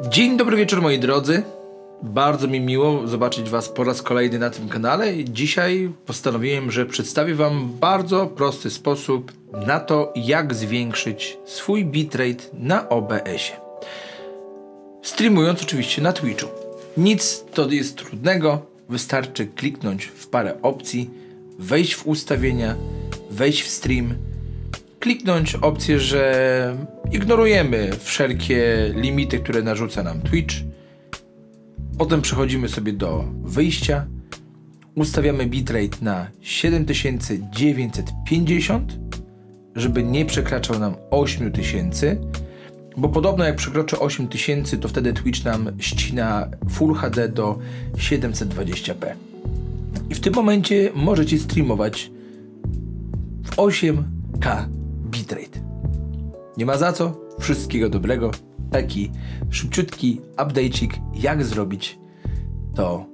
Dzień dobry wieczór moi drodzy. Bardzo mi miło zobaczyć was po raz kolejny na tym kanale i dzisiaj postanowiłem, że przedstawię wam bardzo prosty sposób na to, jak zwiększyć swój bitrate na OBS-ie. Streamując oczywiście na Twitchu. Nic to jest trudnego, wystarczy kliknąć w parę opcji, wejść w ustawienia, wejść w stream, kliknąć opcję, że ignorujemy wszelkie limity, które narzuca nam Twitch. Potem przechodzimy sobie do wyjścia, ustawiamy bitrate na 7950, żeby nie przekraczał nam 8000, bo podobno jak przekroczy 8000, to wtedy Twitch nam ścina Full HD do 720p. I w tym momencie możecie streamować w 8K bitrate. Nie ma za co, wszystkiego dobrego. Taki szybciutki update'cik, jak zrobić to.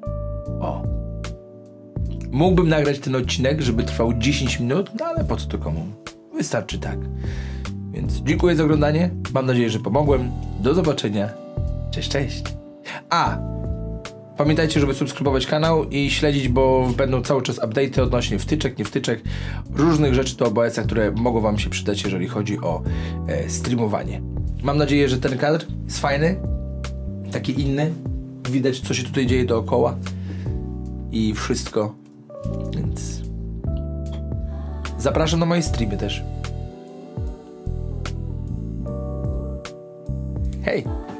Mógłbym nagrać ten odcinek, żeby trwał 10 minut, no ale po co to komu? Wystarczy tak. Więc dziękuję za oglądanie, mam nadzieję, że pomogłem. Do zobaczenia. Cześć, cześć. Pamiętajcie, żeby subskrybować kanał i śledzić, bo będą cały czas update'y odnośnie wtyczek, nie wtyczek, różnych rzeczy do OBS-a, które mogą wam się przydać, jeżeli chodzi o streamowanie. Mam nadzieję, że ten kadr jest fajny, taki inny. Widać, co się tutaj dzieje dookoła i wszystko. Więc zapraszam na moje streamy też. Hej!